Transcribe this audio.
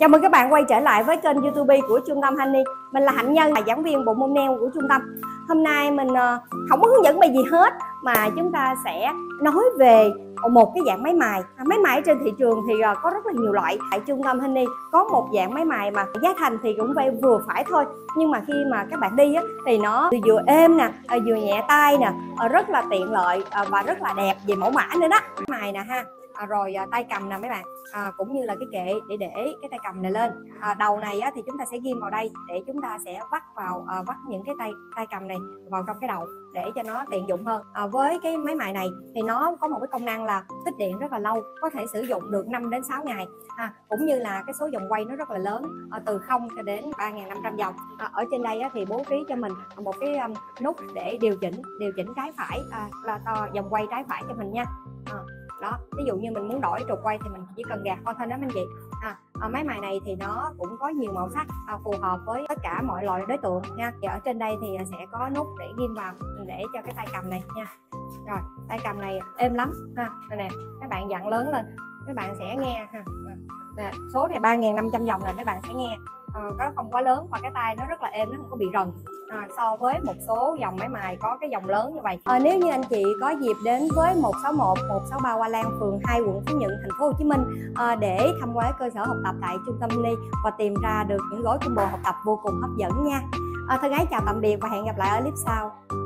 Chào mừng các bạn quay trở lại với kênh YouTube của Trung tâm Honey. Mình là Hạnh Nhân, là giảng viên bộ môn nail của trung tâm. Hôm nay mình không có hướng dẫn bài gì hết, mà chúng ta sẽ nói về một cái dạng máy mài. Máy mài trên thị trường thì có rất là nhiều loại. Tại Trung tâm Honey có một dạng máy mài mà giá thành thì cũng phải vừa phải thôi, nhưng mà khi mà các bạn đi thì nó vừa êm nè, vừa nhẹ tay nè, rất là tiện lợi và rất là đẹp về mẫu mã nữa đó. Máy mài nè ha. Rồi tay cầm nè mấy bạn, cũng như là cái kệ để cái tay cầm này lên. Đầu này thì chúng ta sẽ ghim vào đây để chúng ta sẽ vắt vào vắt những cái tay cầm này vào trong cái đầu để cho nó tiện dụng hơn. Với cái máy mài này thì nó có một cái công năng là tích điện rất là lâu, có thể sử dụng được 5 đến 6 ngày, cũng như là cái số vòng quay nó rất là lớn, từ 0 cho đến 3.500 vòng. Ở trên đây thì bố trí cho mình một cái nút để điều chỉnh trái phải, là vòng quay trái phải cho mình nha. Đó, ví dụ như mình muốn đổi trục quay thì mình chỉ cần gạt con thôi đó anh chị. Máy mài này thì nó cũng có nhiều màu sắc phù hợp với tất cả mọi loại đối tượng nha. Và ở trên đây thì sẽ có nút để ghim vào để cho cái tay cầm này nha. Rồi tay cầm này êm lắm ha. Đây nè, các bạn dặn lớn lên các bạn sẽ nghe ha. Nè, số này 3.500 vòng là các bạn sẽ nghe. Nó không quá lớn và cái tay nó rất là êm, nó không có bị rần so với một số dòng máy mài có cái dòng lớn như vậy. Nếu như anh chị có dịp đến với 161 163 Hoa Lan, phường 2, quận Phú Nhuận, thành phố Hồ Chí Minh để tham quan cơ sở học tập tại Trung tâm Honey và tìm ra được những gói combo học tập vô cùng hấp dẫn nha. Thân ái chào tạm biệt và hẹn gặp lại ở clip sau.